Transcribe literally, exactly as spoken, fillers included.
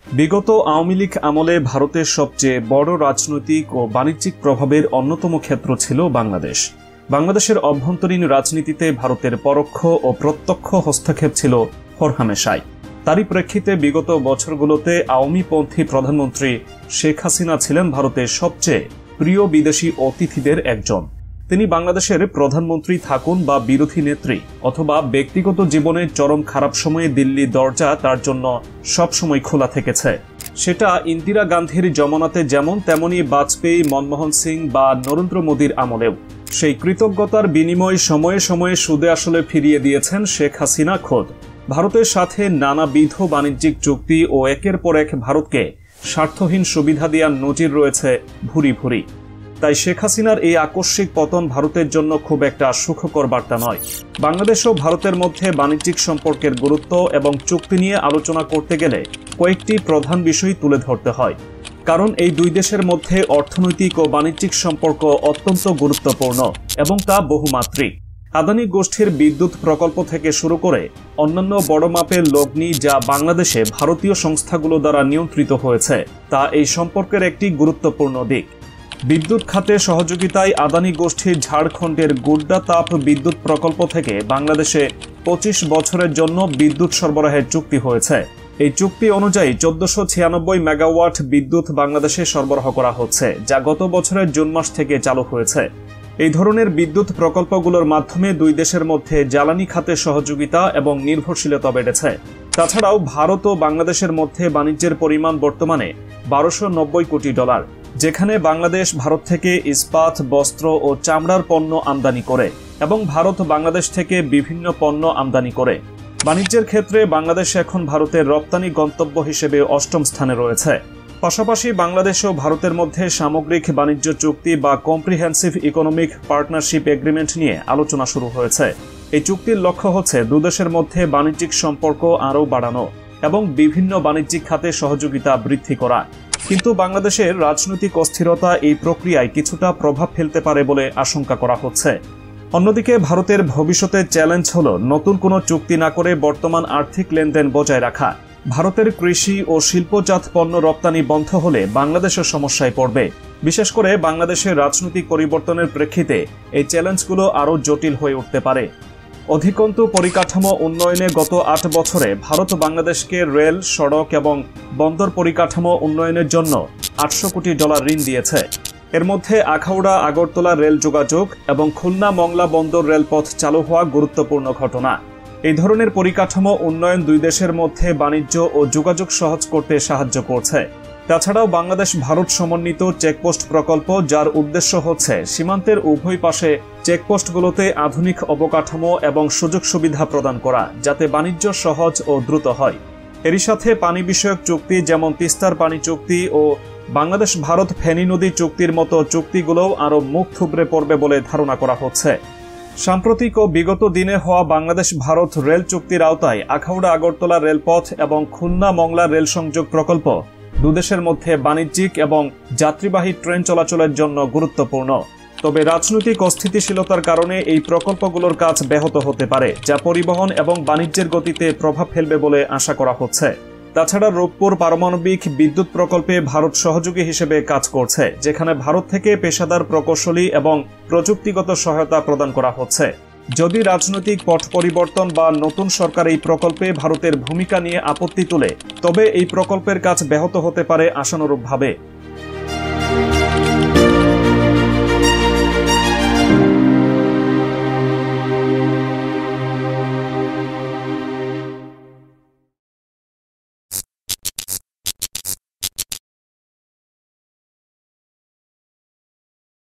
বিগত আওয়ামী লীগ আমলে ভারতের সবচেয়ে বড় রাজনৈতিক ও বাণিজ্যিক প্রভাবের অন্যতম ক্ষেত্র ছিল বাংলাদেশ। বাংলাদেশের অভ্যন্তরীণ রাজনীতিতে ভারতের পরোক্ষ ও প্রত্যক্ষ হস্তক্ষেপ ছিল হরহামেশাই। তারই প্রেক্ষিতে বিগত বছরগুলোতে আওয়ামীপন্থী প্রধানমন্ত্রী শেখ হাসিনা ছিলেন ভারতের সবচেয়ে প্রিয় বিদেশি অতিথিদের একজন। তিনি বাংলাদেশের প্রধানমন্ত্রী থাকুন বা বিরোধী নেত্রী অথবা ব্যক্তিগত জীবনের চরম খারাপ সময়ে দিল্লি দরজা তার জন্য সবসময় খোলা থেকেছে। সেটা ইন্দিরা গান্ধীর জমানাতে যেমন, তেমনি বাজপেয়ী, মনমোহন সিং বা নরেন্দ্র মোদীর আমলেও। সেই কৃতজ্ঞতার বিনিময় সময়ে সময়ে সুদে আসলে ফিরিয়ে দিয়েছেন শেখ হাসিনা খোদ। ভারতের সাথে নানাবিধ বাণিজ্যিক চুক্তি ও একের পর এক ভারতকে স্বার্থহীন সুবিধা দেওয়ার নজির রয়েছে ভুরি ভুরি। তাই শেখ হাসিনার এই আকস্মিক পতন ভারতের জন্য খুব একটা সুখকর বার্তা নয়। বাংলাদেশ ও ভারতের মধ্যে বাণিজ্যিক সম্পর্কের গুরুত্ব এবং চুক্তি নিয়ে আলোচনা করতে গেলে কয়েকটি প্রধান বিষয় তুলে ধরতে হয়, কারণ এই দুই দেশের মধ্যে অর্থনৈতিক ও বাণিজ্যিক সম্পর্ক অত্যন্ত গুরুত্বপূর্ণ এবং তা বহুমাত্রিক। আদানি গোষ্ঠীর বিদ্যুৎ প্রকল্প থেকে শুরু করে অন্যান্য বড় মাপের লগ্নি যা বাংলাদেশে ভারতীয় সংস্থাগুলো দ্বারা নিয়ন্ত্রিত হয়েছে, তা এই সম্পর্কের একটি গুরুত্বপূর্ণ দিক। বিদ্যুৎ খাতে সহযোগিতায় আদানি গোষ্ঠীর ঝাড়খণ্ডের গুড্ডা তাপ বিদ্যুৎ প্রকল্প থেকে বাংলাদেশে পঁচিশ বছরের জন্য বিদ্যুৎ সরবরাহের চুক্তি হয়েছে। এই চুক্তি অনুযায়ী চোদ্দশো ছিয়ানব্বই মেগাওয়াট বিদ্যুৎ বাংলাদেশে সরবরাহ করা হচ্ছে, যা গত বছরের জুন মাস থেকে চালু হয়েছে। এই ধরনের বিদ্যুৎ প্রকল্পগুলোর মাধ্যমে দুই দেশের মধ্যে জ্বালানি খাতে সহযোগিতা এবং নির্ভরশীলতা বেড়েছে। তাছাড়াও ভারত ও বাংলাদেশের মধ্যে বাণিজ্যের পরিমাণ বর্তমানে বারোশো নব্বই কোটি ডলার, যেখানে বাংলাদেশ ভারত থেকে ইস্পাত, বস্ত্র ও চামড়ার পণ্য আমদানি করে এবং ভারত বাংলাদেশ থেকে বিভিন্ন পণ্য আমদানি করে। বাণিজ্যের ক্ষেত্রে বাংলাদেশ এখন ভারতের রপ্তানি গন্তব্য হিসেবে অষ্টম স্থানে রয়েছে। পাশাপাশি বাংলাদেশ ও ভারতের মধ্যে সামগ্রিক বাণিজ্য চুক্তি বা কম্প্রিহেন্সিভ ইকোনমিক পার্টনারশিপ এগ্রিমেন্ট নিয়ে আলোচনা শুরু হয়েছে। এই চুক্তির লক্ষ্য হচ্ছে দুদেশের মধ্যে বাণিজ্যিক সম্পর্ক আরও বাড়ানো এবং বিভিন্ন বাণিজ্যিক খাতে সহযোগিতা বৃদ্ধি করা। কিন্তু বাংলাদেশের রাজনৈতিক অস্থিরতা এই প্রক্রিয়ায় কিছুটা প্রভাব ফেলতে পারে বলে আশঙ্কা করা হচ্ছে। অন্যদিকে ভারতের ভবিষ্যতের চ্যালেঞ্জ হল নতুন কোনো চুক্তি না করে বর্তমান আর্থিক লেনদেন বজায় রাখা। ভারতের কৃষি ও শিল্পজাত পণ্য রপ্তানি বন্ধ হলে বাংলাদেশের সমস্যায় পড়বে। বিশেষ করে বাংলাদেশের রাজনৈতিক পরিবর্তনের প্রেক্ষিতে এই চ্যালেঞ্জগুলো আরও জটিল হয়ে উঠতে পারে। অধিকন্তু পরিকাঠামো উন্নয়নে গত আট বছরে ভারত বাংলাদেশকে রেল, সড়ক এবং বন্দর পরিকাঠামো উন্নয়নের জন্য আটশো কোটি ডলার ঋণ দিয়েছে। এর মধ্যে আখাউড়া আগরতলা রেল যোগাযোগ এবং খুলনা মংলা বন্দর রেলপথ চালু হওয়া গুরুত্বপূর্ণ ঘটনা। এই ধরনের পরিকাঠামো উন্নয়ন দুই দেশের মধ্যে বাণিজ্য ও যোগাযোগ সহজ করতে সাহায্য করছে। তাছাড়াও বাংলাদেশ ভারত সমন্বিত চেকপোস্ট প্রকল্প, যার উদ্দেশ্য হচ্ছে সীমান্তের উভয় পাশে চেকপোস্টগুলোতে আধুনিক অবকাঠামো এবং সুযোগ সুবিধা প্রদান করা, যাতে বাণিজ্য সহজ ও দ্রুত হয়। এরই সাথে পানি বিষয়ক চুক্তি যেমন তিস্তার পানি চুক্তি ও বাংলাদেশ ভারত ফেনী নদী চুক্তির মতো চুক্তিগুলোও আরও মুখ থুবড়ে পড়বে বলে ধারণা করা হচ্ছে। সাম্প্রতিক ও বিগত দিনে হওয়া বাংলাদেশ ভারত রেল চুক্তির আওতায় আখাউড়া আগরতলা রেলপথ এবং খুলনা মংলা রেল সংযোগ প্রকল্প দুদেশের মধ্যে বাণিজ্যিক এবং যাত্রীবাহী ট্রেন চলাচলের জন্য গুরুত্বপূর্ণ। তবে রাজনৈতিক অস্থিতিশীলতার কারণে এই প্রকল্পগুলোর কাজ ব্যাহত হতে পারে, যা পরিবহন এবং বাণিজ্যের গতিতে প্রভাব ফেলবে বলে আশা করা হচ্ছে। তাছাড়া রূপপুর পারমাণবিক বিদ্যুৎ প্রকল্পে ভারত সহযোগী হিসেবে কাজ করছে, যেখানে ভারত থেকে পেশাদার প্রকৌশলী এবং প্রযুক্তিগত সহায়তা প্রদান করা হচ্ছে। যদি রাজনৈতিক পট পরিবর্তন বা নতুন সরকার এই প্রকল্পে ভারতের ভূমিকা নিয়ে আপত্তি তোলে, তবে এই প্রকল্পের কাজ ব্যাহত হতে পারে আশানুরূপভাবে।